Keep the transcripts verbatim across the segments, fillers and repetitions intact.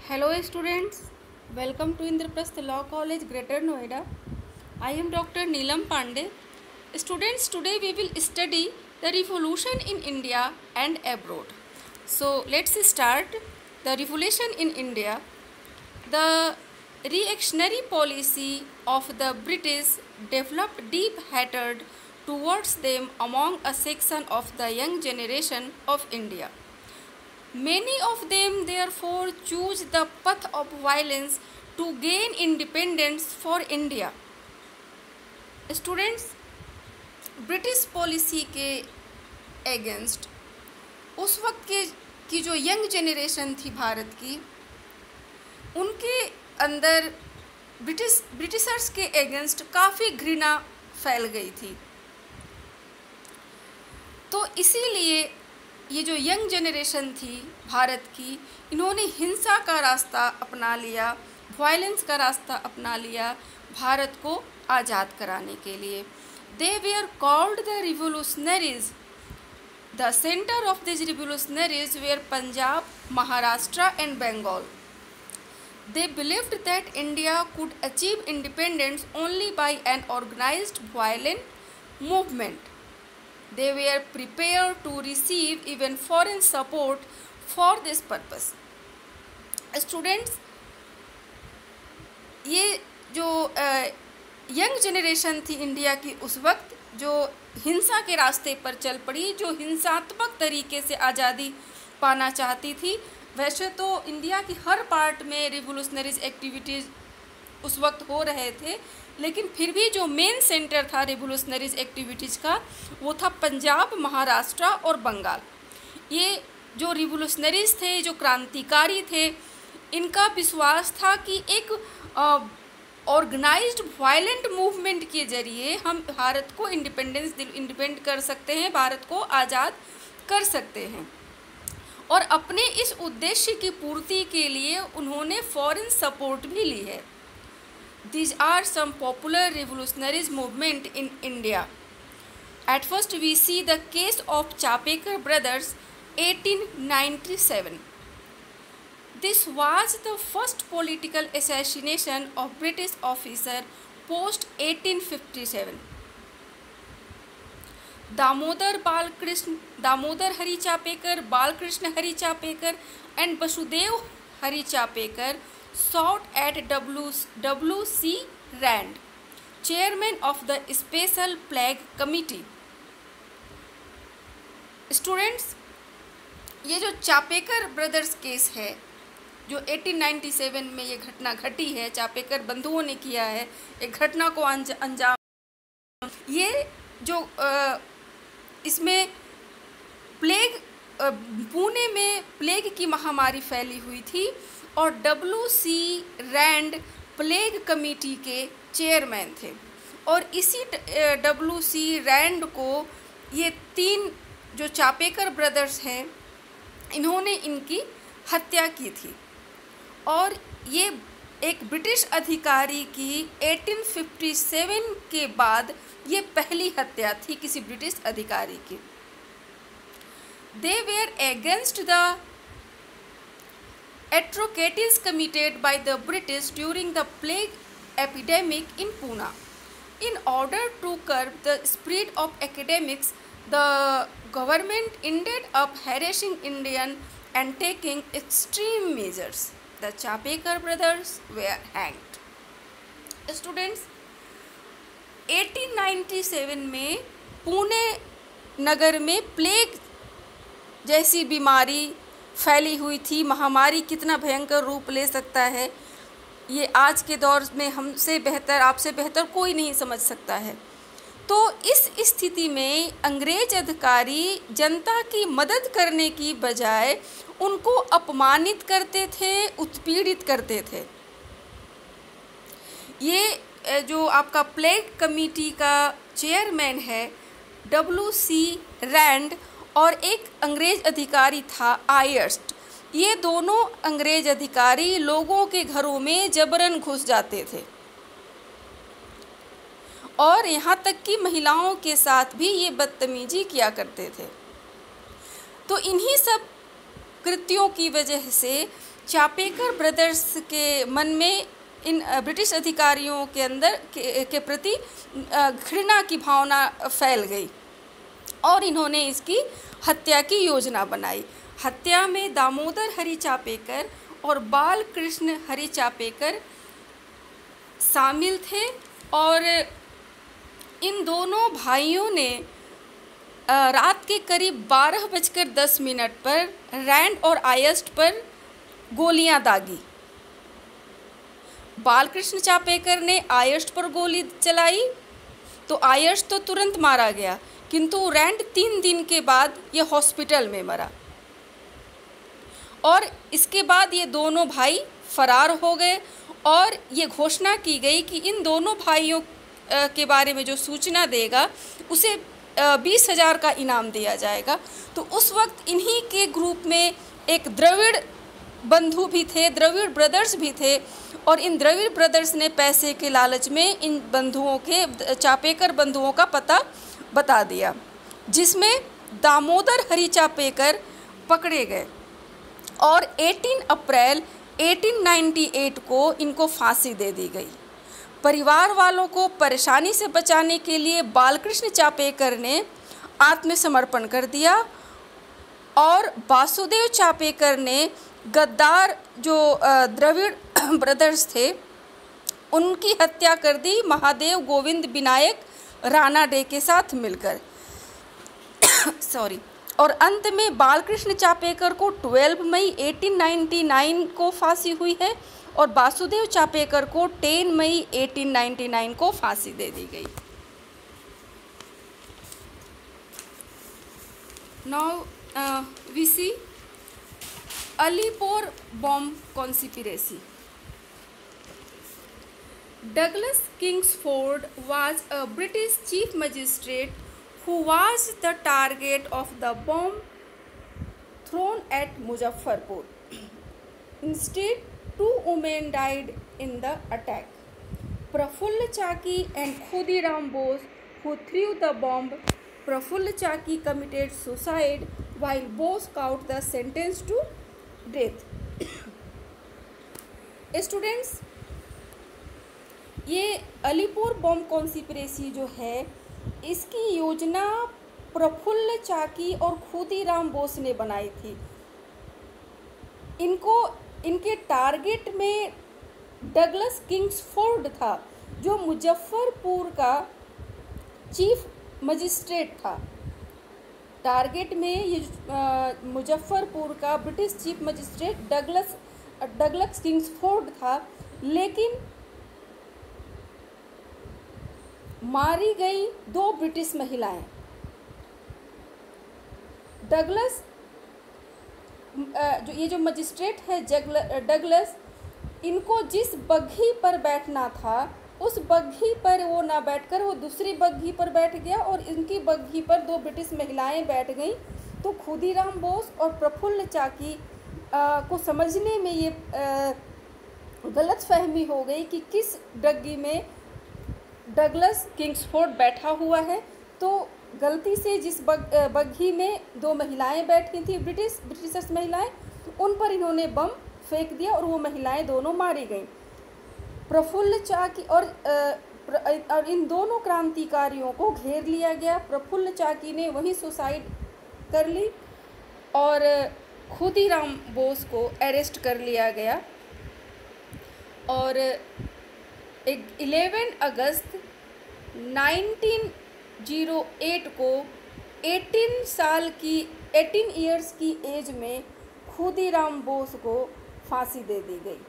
Hello students, welcome to Indraprasth Law College, Greater Noida. I am Doctor Neelam Pandey. Students, today we will study the revolution in India and abroad. So let's start the revolution in India. The reactionary policy of the British developed deep hatred towards them among a section of the young generation of India. Many of them therefore choose the path of violence to gain independence for India. Students, British policy के against उस वक्त के की जो young generation थी भारत की, उनके अंदर ब्रिटिश ब्रिटिशर्स के अगेंस्ट काफ़ी घृणा फैल गई थी। तो इसीलिए ये जो यंग जनरेशन थी भारत की, इन्होंने हिंसा का रास्ता अपना लिया, वायलेंस का रास्ता अपना लिया भारत को आज़ाद कराने के लिए। They were called the revolutionaries. The centre of this revolutionaries were Punjab, Maharashtra and Bengal. They believed that India could achieve independence only by an organized violent movement. They were prepared to receive even foreign support for this purpose. Students, ये जो young generation थी India की उस वक्त, जो हिंसा के रास्ते पर चल पड़ी, जो हिंसात्मक तरीके से आज़ादी पाना चाहती थी। वैसे तो इंडिया की हर पार्ट में रिवोल्यूशनरीज एक्टिविटीज़ उस वक्त हो रहे थे, लेकिन फिर भी जो मेन सेंटर था रिवोल्यूशनरीज एक्टिविटीज़ का, वो था पंजाब, महाराष्ट्र और बंगाल। ये जो रिवोल्यूशनरीज थे, जो क्रांतिकारी थे, इनका विश्वास था कि एक ऑर्गेनाइज्ड वायलेंट मूवमेंट के ज़रिए हम भारत को इंडिपेंडेंस इंडिपेंड कर सकते हैं, भारत को आज़ाद कर सकते हैं। और अपने इस उद्देश्य की पूर्ति के लिए उन्होंने फॉरेन सपोर्ट भी ली है। These are some popular revolutionary movement in India. At first we see the case of Chapekar brothers, eighteen ninety-seven. This was the first political assassination of British officer post eighteen fifty-seven. Damodar Balkrishna, Damodar Hari Chapekar, Balkrishna Hari Chapekar and Vasudev Hari Chapekar sought at W C Rand, chairman of the Special Plague Committee. Students, ये जो Chapekar brothers case है, जो अठारह सौ सत्तानवे में ये घटना घटी है, चापेकर बंधुओं ने किया है एक घटना को अंजाम। ये जो आ, इसमें प्लेग, पुणे में प्लेग की महामारी फैली हुई थी और W C Rand plague committee के चेयरमैन थे। और इसी डब्ल्यू सी रैंड को ये तीन जो चापेकर ब्रदर्स हैं, इन्होंने इनकी हत्या की थी। और ये एक ब्रिटिश अधिकारी की अठारह सौ सत्तावन के बाद ये पहली हत्या थी किसी ब्रिटिश अधिकारी की। They were against the atrocities committed by the British during the plague epidemic in Pune. In order to curb the spread of epidemics, the government ended up harassing Indians and taking extreme measures. The Chapekar brothers were hanged. Students, अठारह सौ सत्तानवे में पुणे नगर में plague जैसी बीमारी फैली हुई थी। महामारी कितना भयंकर रूप ले सकता है, ये आज के दौर में हमसे बेहतर, आपसे बेहतर कोई नहीं समझ सकता है। तो इस स्थिति में अंग्रेज अधिकारी जनता की मदद करने की बजाय उनको अपमानित करते थे, उत्पीड़ित करते थे। ये जो आपका प्लेग कमेटी का चेयरमैन है डब्ल्यू सी रैंड, और एक अंग्रेज अधिकारी था आयर्स्ट, ये दोनों अंग्रेज अधिकारी लोगों के घरों में जबरन घुस जाते थे और यहाँ तक कि महिलाओं के साथ भी ये बदतमीजी किया करते थे। तो इन्हीं सब कृत्यों की वजह से चापेकर ब्रदर्स के मन में इन ब्रिटिश अधिकारियों के अंदर के, के प्रति घृणा की भावना फैल गई और इन्होंने इसकी हत्या की योजना बनाई। हत्या में दामोदर हरि चापेकर और बाल कृष्ण हरि चापेकर शामिल थे और इन दोनों भाइयों ने रात के करीब बारह बजकर दस मिनट पर रैंड और आयस्ट पर गोलियां दागी। बालकृष्ण चापेकर ने आयस्ट पर गोली चलाई तो आयस्ट तो तुरंत मारा गया, किंतु रैंड तीन दिन के बाद ये हॉस्पिटल में मरा और इसके बाद ये दोनों भाई फरार हो गए और ये घोषणा की गई कि इन दोनों भाइयों के बारे में जो सूचना देगा उसे बीस हजार का इनाम दिया जाएगा। तो उस वक्त इन्हीं के ग्रुप में एक द्रविड़ बंधु भी थे, द्रविड़ ब्रदर्स भी थे और इन द्रविड़ ब्रदर्स ने पैसे के लालच में इन बंधुओं के चापेकर बंधुओं का पता बता दिया, जिसमें दामोदर हरि चापेकर पकड़े गए और अठारह अप्रैल अठारह सौ अट्ठानवे को इनको फांसी दे दी गई। परिवार वालों को परेशानी से बचाने के लिए बालकृष्ण चापेकर ने आत्मसमर्पण कर दिया और वासुदेव चापेकर ने गद्दार जो द्रविड़ ब्रदर्स थे उनकी हत्या कर दी महादेव गोविंद विनायक रानाडे के साथ मिलकर सॉरी और अंत में बालकृष्ण चापेकर को बारह मई अठारह सौ निन्यानवे को फांसी हुई है और वासुदेव चापेकर को दस मई अठारह सौ निन्यानवे को फांसी दे दी गई। Now we see Alipore bomb conspiracy. Douglas Kingsford was a British chief magistrate who was the target of the bomb thrown at Muzaffarpur. Instead, two women died in the attack. Prafulla Chaki and Khudiram Bose, who threw the bomb. Prafulla Chaki committed suicide while Bose got the sentence to death. Students, ये Alipur bomb conspiracy जो है इसकी योजना प्रफुल्ल चाकी और खुदीराम बोस ने बनाई थी। इनको इनके टारगेट में डगलस किंग्सफोर्ड था जो मुजफ्फरपुर का चीफ मजिस्ट्रेट था। टारगेट में ये मुजफ्फरपुर का British chief magistrate Douglas Douglas Kingsford था, लेकिन मारी गई दो ब्रिटिश महिलाएं। डगलस जो ये जो मजिस्ट्रेट है डगलस, इनको जिस बग्घी पर बैठना था उस बग्घी पर वो ना बैठकर वो दूसरी बग्घी पर बैठ गया और इनकी बग्घी पर दो ब्रिटिश महिलाएं बैठ गईं। तो खुदीराम बोस और प्रफुल्ल चाकी आ, को समझने में ये गलत फहमी हो गई कि किस बग्घी में डगलस किंग्सफोर्ड बैठा हुआ है। तो गलती से जिस बग बग्घी में दो महिलाएं बैठी थी, ब्रिटिश ब्रिटिश महिलाएं, उन पर इन्होंने बम फेंक दिया और वो महिलाएं दोनों मारी गईं। प्रफुल्ल चाकी और और इन दोनों क्रांतिकारियों को घेर लिया गया। प्रफुल्ल चाकी ने वहीं सुसाइड कर ली और खुदीराम बोस को अरेस्ट कर लिया गया और ग्यारह अगस्त उन्नीस सौ आठ को अठारह साल की अठारह इयर्स की एज में खुदीराम बोस को फांसी दे दी गई।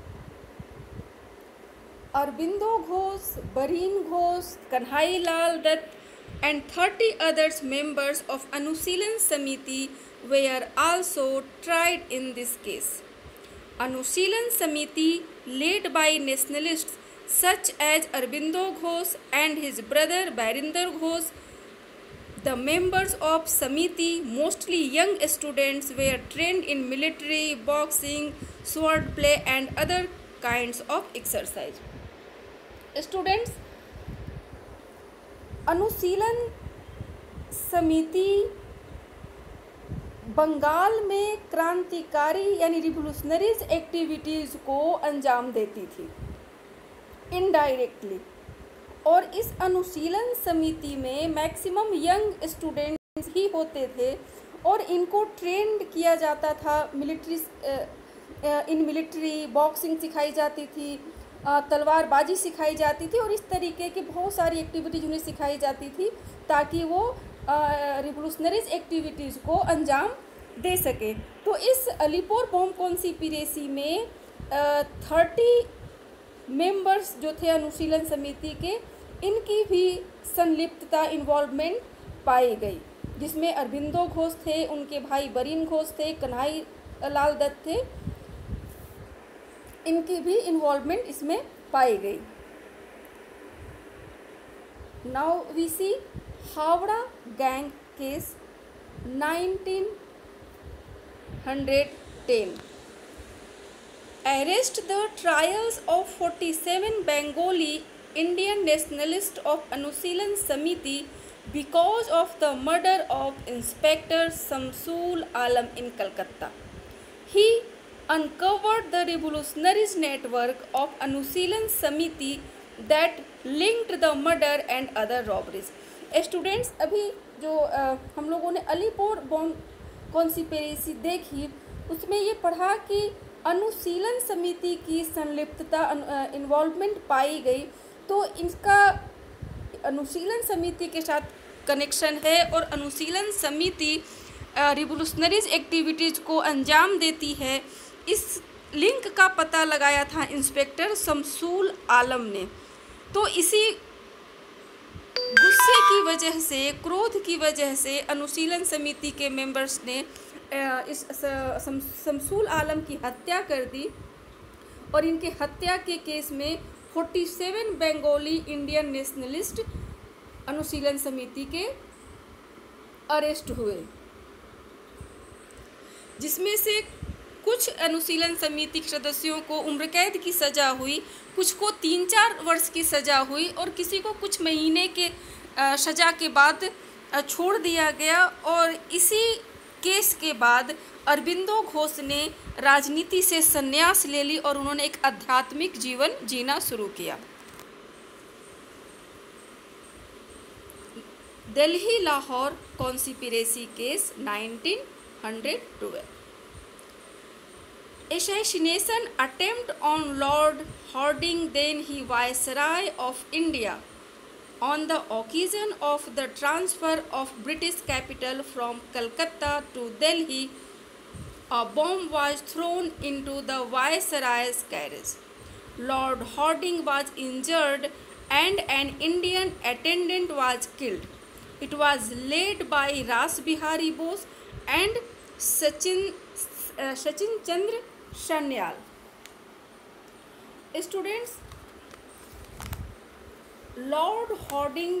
अरबिंदो घोष, बरीन घोष, कन्हई लाल Dutt and thirty others members of Anushilon Samiti were also tried in this case. Anushilon Samiti, led by nationalists such as Arbindo Ghosh and his brother Barinder Ghosh, the members of Samiti, mostly young students, were trained in military, boxing, swordplay and other kinds of exercise. Students, अनुशीलन समिति बंगाल में क्रांतिकारी यानी revolutionaries activities को अंजाम देती थी indirectly. और इस अनुशीलन समिति में मैक्सिमम यंग स्टूडेंट्स ही होते थे और इनको ट्रेंड किया जाता था। मिलिट्री इन मिलिट्री बॉक्सिंग सिखाई जाती थी, तलवारबाजी सिखाई जाती थी और इस तरीके की बहुत सारी एक्टिविटीज़ उन्हें सिखाई जाती थी ताकि वो रिवोल्यूशनरीज एक्टिविटीज़ को अंजाम दे सके। तो इस अलीपोर बॉम्ब कॉन्स्पिरेसी में थर्टी मेंबर्स जो थे अनुशीलन समिति के, इनकी भी संलिप्तता इन्वॉल्वमेंट पाई गई, जिसमें अरबिंदो घोष थे, उनके भाई बरीन घोष थे, कन्हई लाल दत्त थे, इनकी भी इन्वॉल्वमेंट इसमें पाई गई। Now we see Howrah gang case nineteen ten. Arrest the trials of forty-seven Bengali Indian nationalists of Anushilon Samiti because of the murder of Inspector Samsul Alam in Calcutta. He uncovered the revolutionaries network of Anushilon Samiti that linked the murder and other robberies. Students, अभी जो आ, हम लोगों ने Alipur bomb conspiracy देखी, उसमें ये पढ़ा कि अनुशीलन समिति की संलिप्तता इन्वॉल्वमेंट पाई गई। तो इसका अनुशीलन समिति के साथ कनेक्शन है और अनुशीलन समिति रिवोल्यूशनरीज एक्टिविटीज़ को अंजाम देती है। इस लिंक का पता लगाया था इंस्पेक्टर शमसूल आलम ने। तो इसी गुस्से की वजह से, क्रोध की वजह से अनुशीलन समिति के मेंबर्स ने इस शमसूल आलम की हत्या कर दी और इनके हत्या के केस में सैंतालीस बंगाली इंडियन नेशनलिस्ट अनुशीलन समिति के अरेस्ट हुए, जिसमें से कुछ अनुशीलन समिति के सदस्यों को उम्र कैद की सज़ा हुई, कुछ को तीन चार वर्ष की सज़ा हुई और किसी को कुछ महीने के सज़ा के बाद छोड़ दिया गया। और इसी केस के बाद अरबिंदो घोष ने राजनीति से संन्यास ले ली और उन्होंने एक आध्यात्मिक जीवन जीना शुरू किया। Delhi Lahore conspiracy case nineteen twelve. Assassination attempt on Lord Hardinge, then he Viceroy of India, on the occasion of the transfer of British capital from Calcutta to Delhi. A bomb was thrown into the Viceroy's carriage. Lord Hardinge was injured and an Indian attendant was killed. It was led by Ras Bihari Bose and Sachin uh, Sachin Chandra Sanyal. Students, Lord Hardinge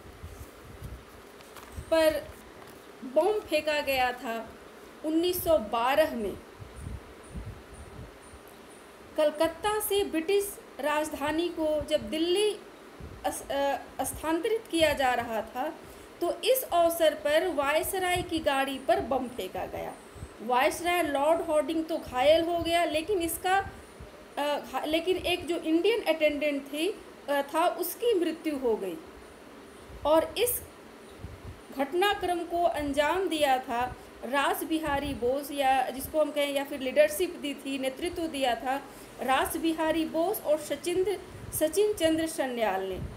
पर बम फेंका गया था उन्नीस सौ बारह में। कलकत्ता से ब्रिटिश राजधानी को जब दिल्ली स्थानांतरित किया जा रहा था, तो इस अवसर पर वायसराय की गाड़ी पर बम फेंका गया। वायसराय लॉर्ड हॉर्डिंग तो घायल हो गया, लेकिन इसका आ, लेकिन एक जो इंडियन अटेंडेंट थी आ, था उसकी मृत्यु हो गई। और इस घटनाक्रम को अंजाम दिया था रास बिहारी बोस, या जिसको हम कहें, या फिर लीडरशिप दी थी, नेतृत्व दिया था रास बिहारी बोस और सचिन सचिन चंद्र सन्याल ने।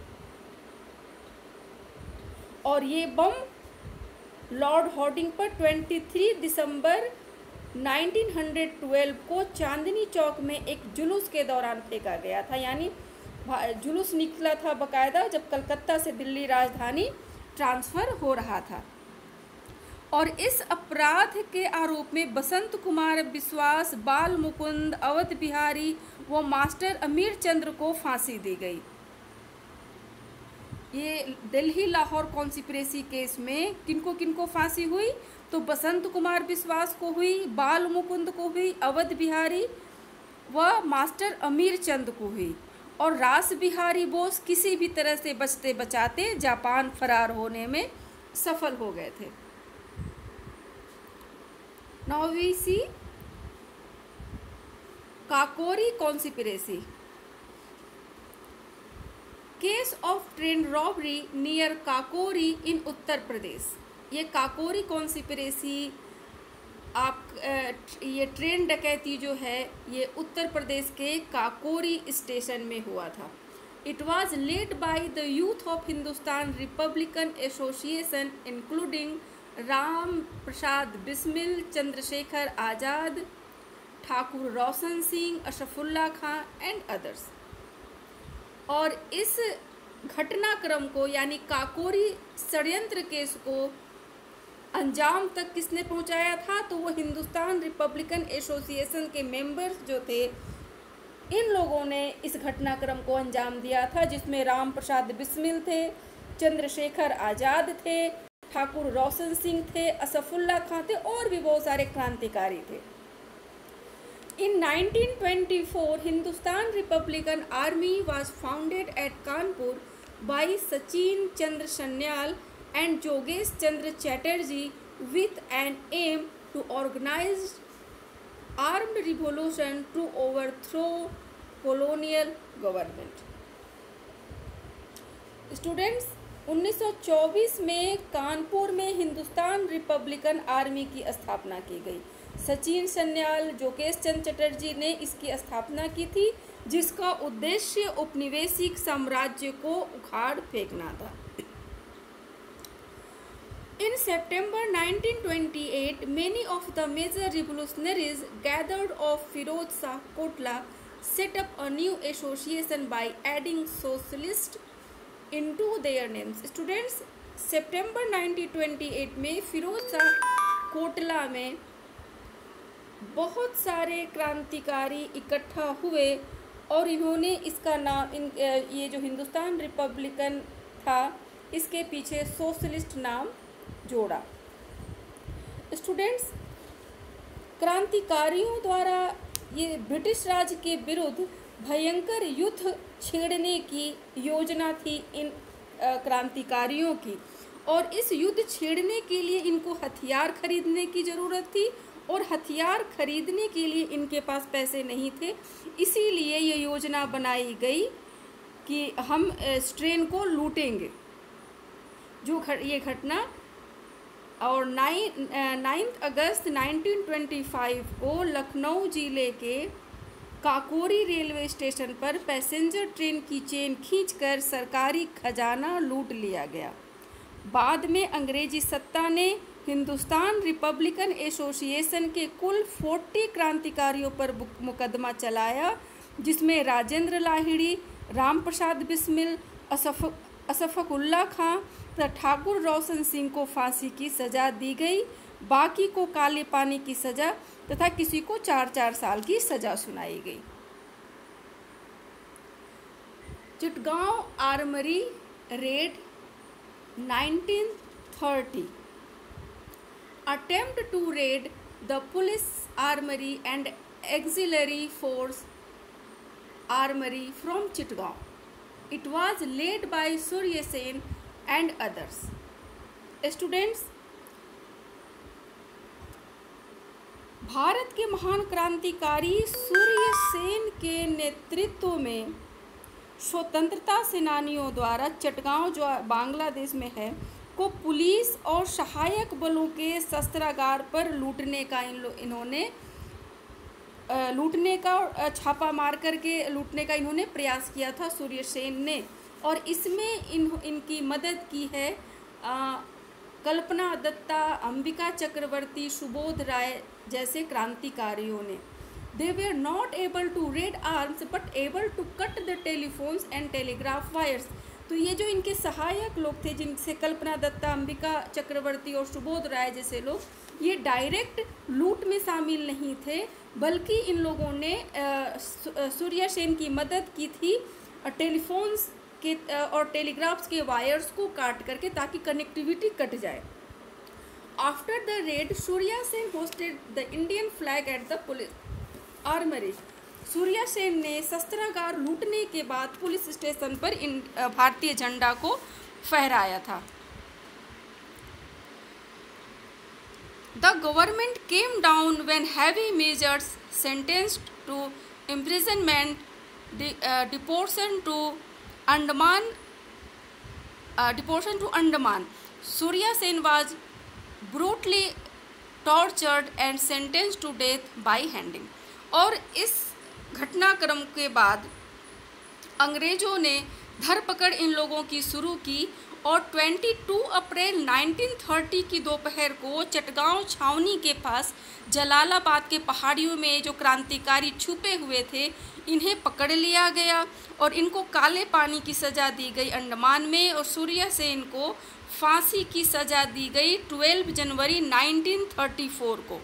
और ये बम लॉर्ड हॉर्डिंग पर तेईस दिसंबर उन्नीस सौ बारह को चांदनी चौक में एक जुलूस के दौरान फेंका गया था। यानी जुलूस निकला था बकायदा जब कलकत्ता से दिल्ली राजधानी ट्रांसफ़र हो रहा था। और इस अपराध के आरोप में बसंत कुमार विश्वास, बाल मुकुंद, अवध बिहारी व मास्टर अमीर चंद्र को फांसी दी गई। ये दिल्ली लाहौर कॉन्स्पिरेसी केस में किनको किनको फांसी हुई? तो बसंत कुमार विश्वास को हुई, बाल मुकुंद को हुई, अवध बिहारी व मास्टर अमीर चंद को हुई। और रास बिहारी बोस किसी भी तरह से बचते बचाते जापान फरार होने में सफल हो गए थे। Now we see Kakori conspiracy. Case of train robbery near Kakori in Uttar Pradesh. ये काकोरी कॉन्स्पिरेसी आप ये ट्रेन डकैती जो है ये उत्तर प्रदेश के काकोरी स्टेशन में हुआ था। It was led by the youth of Hindustan republican association including Ram Prasad Bismil, Chandrashekhar Azad, Thakur Roshan Singh, Ashfaqulla Khan and others. और इस घटनाक्रम को यानी काकोरी षड्यंत्र केस को अंजाम तक किसने पहुंचाया था? तो वो हिंदुस्तान रिपब्लिकन एसोसिएशन के मेंबर्स जो थे, इन लोगों ने इस घटनाक्रम को अंजाम दिया था, जिसमें राम प्रसाद बिस्मिल थे, चंद्रशेखर आज़ाद थे, ठाकुर रोशन सिंह थे, असफुल्ला खां थे और भी बहुत सारे क्रांतिकारी थे। In nineteen twenty four Hindustan republican army was founded at Kanpur by Sachin Chandra Sanyal and Jogesh Chandra Chatterjee with an aim to organize armed revolution to overthrow colonial government. Students, उन्नीस सौ चौबीस में कानपुर में हिंदुस्तान रिपब्लिकन आर्मी की स्थापना की गई। सचिन सन्याल, जोगेश चंद्र चटर्जी ने इसकी स्थापना की थी, जिसका उद्देश्य उपनिवेशिक साम्राज्य को उखाड़ फेंकना था। In September nineteen twenty-eight, many of the major revolutionaries gathered of Firoz Shah Kotla set up a new association by adding socialist into their names. Students, September nineteen twenty-eight में फिरोज शाह कोटला में बहुत सारे क्रांतिकारी इकट्ठा हुए और इन्होंने इसका नाम इन ये जो हिंदुस्तान रिपब्लिकन था इसके पीछे सोशलिस्ट नाम जोड़ा। स्टूडेंट्स, क्रांतिकारियों द्वारा ये ब्रिटिश राज के विरुद्ध भयंकर युद्ध छेड़ने की योजना थी इन क्रांतिकारियों की, और इस युद्ध छेड़ने के लिए इनको हथियार खरीदने की ज़रूरत थी और हथियार खरीदने के लिए इनके पास पैसे नहीं थे। इसीलिए ये योजना बनाई गई कि हम इस ट्रेन को लूटेंगे। जो घट ये घटना और nine ninth August nineteen twenty five को लखनऊ जिले के काकोरी रेलवे स्टेशन पर पैसेंजर ट्रेन की चेन खींचकर सरकारी खजाना लूट लिया गया। बाद में अंग्रेजी सत्ता ने हिंदुस्तान रिपब्लिकन एसोसिएशन के कुल चालीस क्रांतिकारियों पर मुकदमा चलाया, जिसमें राजेंद्र लाहिड़ी, राम प्रसाद बिस्मिल, असफ असफकुल्ला खां तथा ठाकुर रोशन सिंह को फांसी की सज़ा दी गई। बाकी को काले पानी की सज़ा तथा किसी को चार चार साल की सज़ा सुनाई गई। Chittagong armoury raid nineteen thirty. Attempt to raid the police armory and auxiliary force armory from Chittagaon. It was led by Surya Sen and others. Students, Bharat के महान क्रांतिकारी सूर्य सेन के नेतृत्व में स्वतंत्रता सेनानियों द्वारा चटगांव जो बांग्लादेश में है को पुलिस और सहायक बलों के शस्त्रागार पर लूटने का इन लो इन्होंने लूटने का छापा मार करके लूटने का इन्होंने प्रयास किया था सूर्य सेन ने। और इसमें इन इनकी मदद की है आ, कल्पना दत्ता, अंबिका चक्रवर्ती, सुबोध राय जैसे क्रांतिकारियों ने। They were not able to raid arms but able to cut the telephones and telegraph wires. तो ये जो इनके सहायक लोग थे, जिनसे कल्पना दत्ता, अंबिका चक्रवर्ती और सुबोध राय जैसे लोग, ये डायरेक्ट लूट में शामिल नहीं थे, बल्कि इन लोगों ने सूर्या सेन की मदद की थी टेलीफोन्स के और टेलीग्राफ्स के वायर्स को काट करके, ताकि कनेक्टिविटी कट जाए। After the raid Surya Sen hoisted the Indian flag at the police armoury. Surya Sen ने शस्त्रागार लूटने के बाद पुलिस स्टेशन पर इन भारतीय झंडा को फहराया था। The government came down when heavy measures sentenced to imprisonment, de, uh, deportation to Andaman, uh, deportation to Andaman. Surya Sen was brutally tortured and sentenced to death by hanging. और इस घटनाक्रम के बाद अंग्रेज़ों ने धरपकड़ इन लोगों की शुरू की और बाईस अप्रैल उन्नीस सौ तीस की दोपहर को चटगांव छावनी के पास जलालाबाद के पहाड़ियों में जो क्रांतिकारी छुपे हुए थे इन्हें पकड़ लिया गया और इनको काले पानी की सज़ा दी गई अंडमान में, और सूर्या सेन को फांसी की सज़ा दी गई बारह जनवरी उन्नीस सौ चौंतीस को।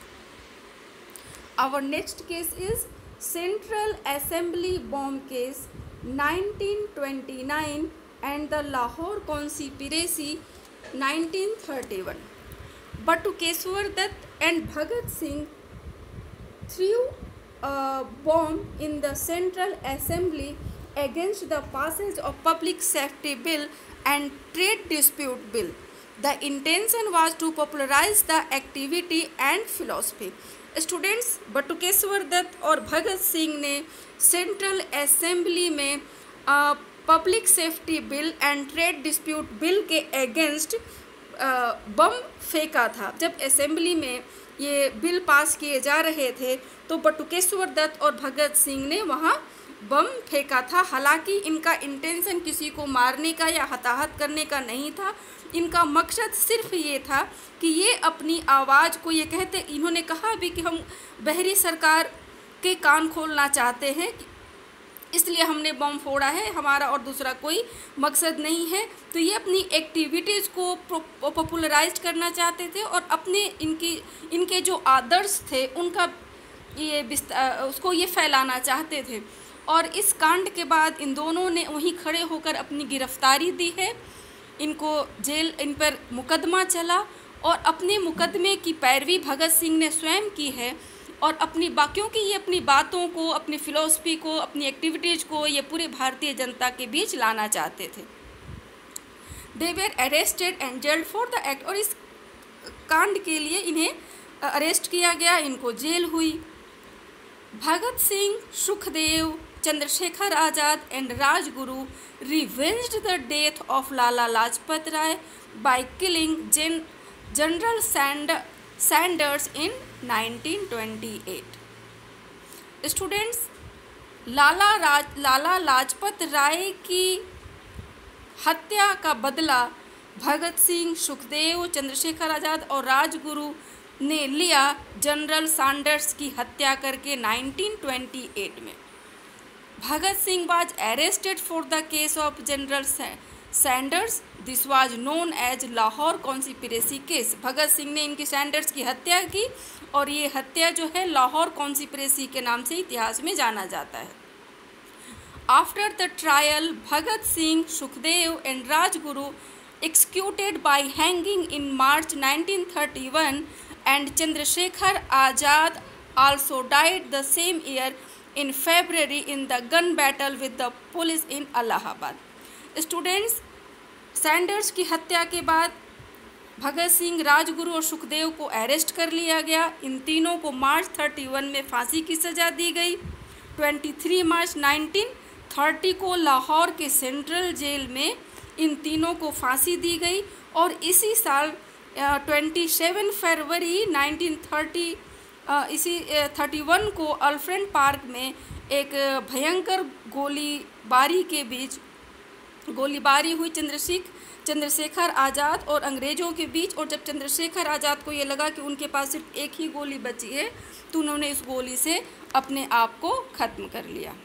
Our next case is Central Assembly bomb case nineteen twenty-nine and the Lahore conspiracy nineteen thirty-one. Batukeshwar Dutt and Bhagat Singh threw a bomb in the Central Assembly against the passage of Public Safety Bill and Trade Dispute Bill. The intention was to popularize the activity and philosophy. Students, Batukeshwar Dutt और भगत सिंह ने central assembly में public safety bill and trade dispute bill के against बम फेंका था। जब assembly में ये बिल पास किए जा रहे थे तो बटुकेश्वर दत्त और भगत सिंह ने वहाँ बम फेंका था। हालांकि इनका इंटेंशन किसी को मारने का या हताहत करने का नहीं था, इनका मकसद सिर्फ ये था कि ये अपनी आवाज़ को, ये कहते, इन्होंने कहा भी कि हम बहरी सरकार के कान खोलना चाहते हैं, इसलिए हमने बम फोड़ा है, हमारा और दूसरा कोई मकसद नहीं है। तो ये अपनी एक्टिविटीज़ को पॉपुलराइज करना चाहते थे और अपने इनकी इनके जो आदर्श थे उनका ये उसको ये फैलाना चाहते थे। और इस कांड के बाद इन दोनों ने वहीं खड़े होकर अपनी गिरफ्तारी दी है, इनको जेल, इन पर मुकदमा चला और अपने मुकदमे की पैरवी भगत सिंह ने स्वयं की है और अपनी बाकियों की ये अपनी बातों को, अपनी फ़िलॉसफी को, अपनी एक्टिविटीज़ को ये पूरे भारतीय जनता के बीच लाना चाहते थे। They were arrested and jailed for the act, और इस कांड के लिए इन्हें अरेस्ट किया गया, इनको जेल हुई। Bhagat Singh, Sukhdev, Chandrashekhar Azad and Rajguru revenged the death of Lala Lajpat Rai by killing Gen General Sand Sanders in nineteen twenty-eight. Students, लाला राज लाला लाजपत राय की हत्या का बदला भगत सिंह, सुखदेव, चंद्रशेखर आज़ाद और राजगुरु ने लिया जनरल सैंडर्स की हत्या करके नाइनटीन ट्वेंटी एट में। Bhagat Singh was arrested for the case of General Sanders. This was known as Lahore conspiracy case. Bhagat Singh ने इनकी सैंडर्स की हत्या की और ये हत्या जो है लाहौर कॉन्स्पिरेसी के नाम से इतिहास में जाना जाता है। After the trial, Bhagat Singh, Sukhdev and Rajguru executed by hanging in March nineteen thirty-one, and Chandrasekhar Azad also died the same year in February in the gun battle with the police in Allahabad. Students, Saunders की हत्या के बाद भगत सिंह, राजगुरु और सुखदेव को arrest कर लिया गया। इन तीनों को मार्च इकतीस में फांसी की सज़ा दी गई। तेईस मार्च नाइनटीन थर्टी को लाहौर के सेंट्रल जेल में इन तीनों को फांसी दी गई और इसी साल सत्ताईस फरवरी नाइनटीन थर्टी Uh, इसी इकतीस को अल्फ्रेड पार्क में एक भयंकर गोलीबारी के बीच गोलीबारी हुई चंद्रशेखर चंद्रशेखर आज़ाद और अंग्रेज़ों के बीच। और जब चंद्रशेखर आज़ाद को ये लगा कि उनके पास सिर्फ एक ही गोली बची है तो उन्होंने इस गोली से अपने आप को ख़त्म कर लिया।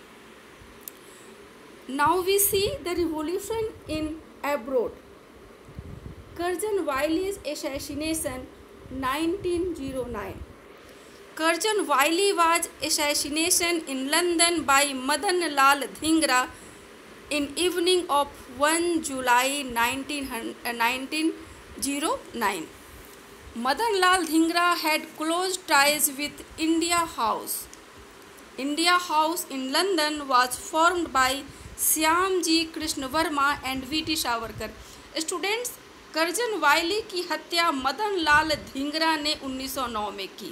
Now we see the revolution in abroad. Curzon Wyllie's assassination nineteen o nine. Curzon Wiley was assassination in London by Madan Lal Dhingra in evening of first July nineteen oh nine. Madan Lal Dhingra had close ties with India House. India House in London was formed by Shyamji Krishna Verma and V T Savarkar. Students, Curzon Wyllie की हत्या मदन लाल धिंगरा ने उन्नीस सौ नौ में की।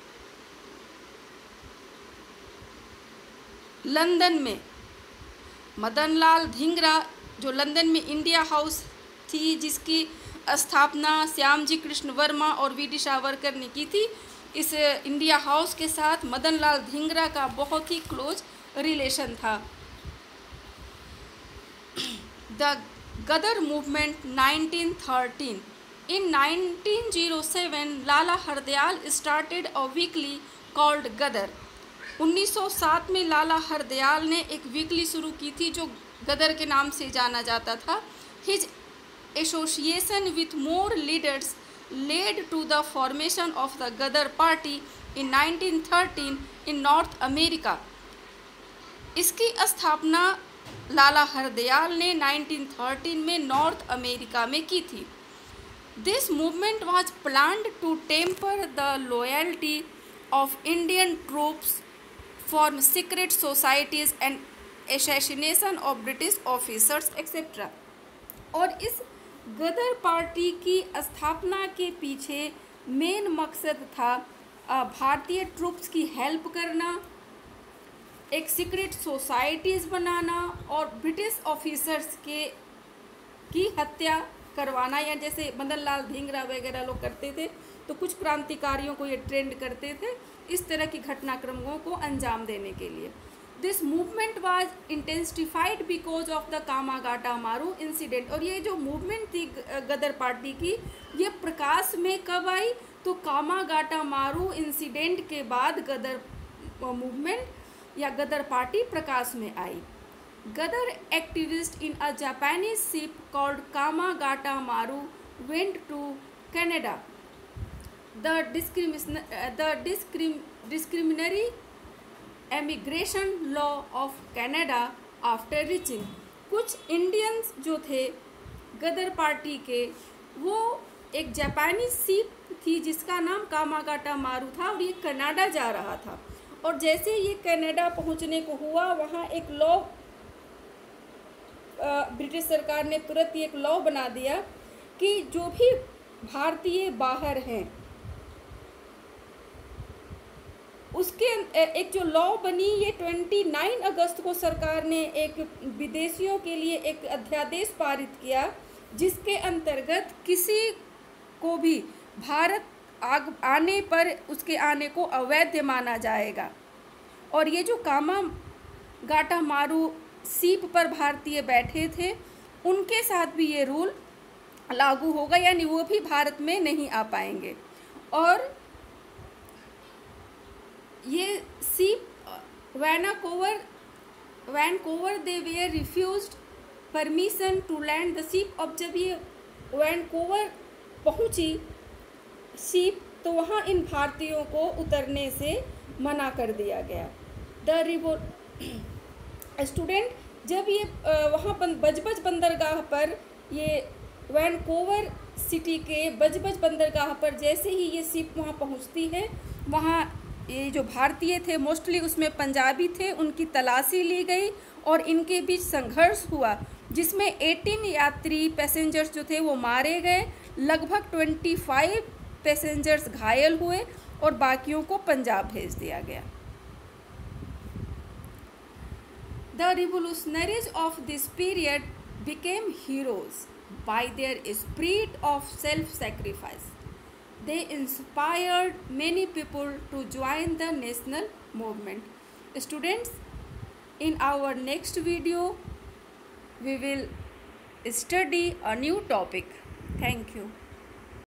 London में मदन लाल धिंगरा, जो London में इंडिया हाउस थी जिसकी स्थापना श्यामजी कृष्ण वर्मा और वी डी सावरकर ने की थी, इस इंडिया हाउस के साथ मदन लाल धिंगरा का बहुत ही क्लोज रिलेशन था। The Ghadar movement nineteen thirteen. In nineteen o seven Lala Hardayal started a weekly called Ghadar. उन्नीस सौ सात में लाला हरदयाल ने एक वीकली शुरू की थी जो गदर के नाम से जाना जाता था। His association with more leaders led to the formation of the Ghadar party in nineteen thirteen in North America. इसकी स्थापना लाला हरदयाल ने नाइनटीन थर्टीन में नॉर्थ अमेरिका में की थी। This movement was planned to tamper the loyalty of Indian troops, form secret societies and assassination of British officers etcetera. और इस गदर party की स्थापना के पीछे मेन मकसद था भारतीय ट्रूप्स की हेल्प करना, एक सीक्रेट सोसाइटीज़ बनाना और ब्रिटिश ऑफिसर्स के की हत्या करवाना, या जैसे मदन लाल धिंगरा वगैरह लोग करते थे तो कुछ क्रांतिकारियों को ये ट्रेंड करते थे इस तरह की घटनाक्रमों को अंजाम देने के लिए। This movement was intensified because of the Komagata Maru incident. और ये जो मूवमेंट थी गदर पार्टी की, ये प्रकाश में कब आई? तो कामागाटा मारू इंसिडेंट के बाद गदर मूवमेंट या गदर पार्टी प्रकाश में आई। Ghadar activist in a Japanese ship called Komagata Maru went to Canada. The discrimination the discrim discriminary emigration law of Canada after reaching. कुछ इंडियंस जो थे गदर पार्टी के, वो एक जापानी शिप थी जिसका नाम कामागाटा मारू था और ये कनाडा जा रहा था। और जैसे ये कनाडा पहुंचने को हुआ, वहाँ एक लॉ, ब्रिटिश सरकार ने तुरंत एक लॉ बना दिया कि जो भी भारतीय बाहर हैं, उसके एक जो लॉ बनी, ये उनतीस अगस्त को सरकार ने एक विदेशियों के लिए एक अध्यादेश पारित किया जिसके अंतर्गत किसी को भी भारत आग आने पर उसके आने को अवैध माना जाएगा। और ये जो कामागाटा मारू सीप पर भारतीय बैठे थे, उनके साथ भी ये रूल लागू होगा, यानी वो भी भारत में नहीं आ पाएंगे। और ये ship Vancouver Vancouver they were refused permission to land the ship. अब जब ये वैनकोवर पहुंची शिप, तो वहाँ इन भारतीयों को उतरने से मना कर दिया गया। द रिवो स्टूडेंट, जब ये वहाँ बजबज बंदरगाह पर, ये वैनकोवर सिटी के बजबज बंदरगाह पर जैसे ही ये शिप वहाँ पहुँचती है, वहाँ ये जो भारतीय थे, मोस्टली उसमें पंजाबी थे, उनकी तलाशी ली गई और इनके बीच संघर्ष हुआ जिसमें अठारह यात्री पैसेंजर्स जो थे वो मारे गए, लगभग पच्चीस पैसेंजर्स घायल हुए और बाकियों को पंजाब भेज दिया गया। The revolutionaries of this period became heroes by their spirit of self sacrifice. They inspired many people to join the national movement. Students, in our next video, we will study a new topic. Thank you.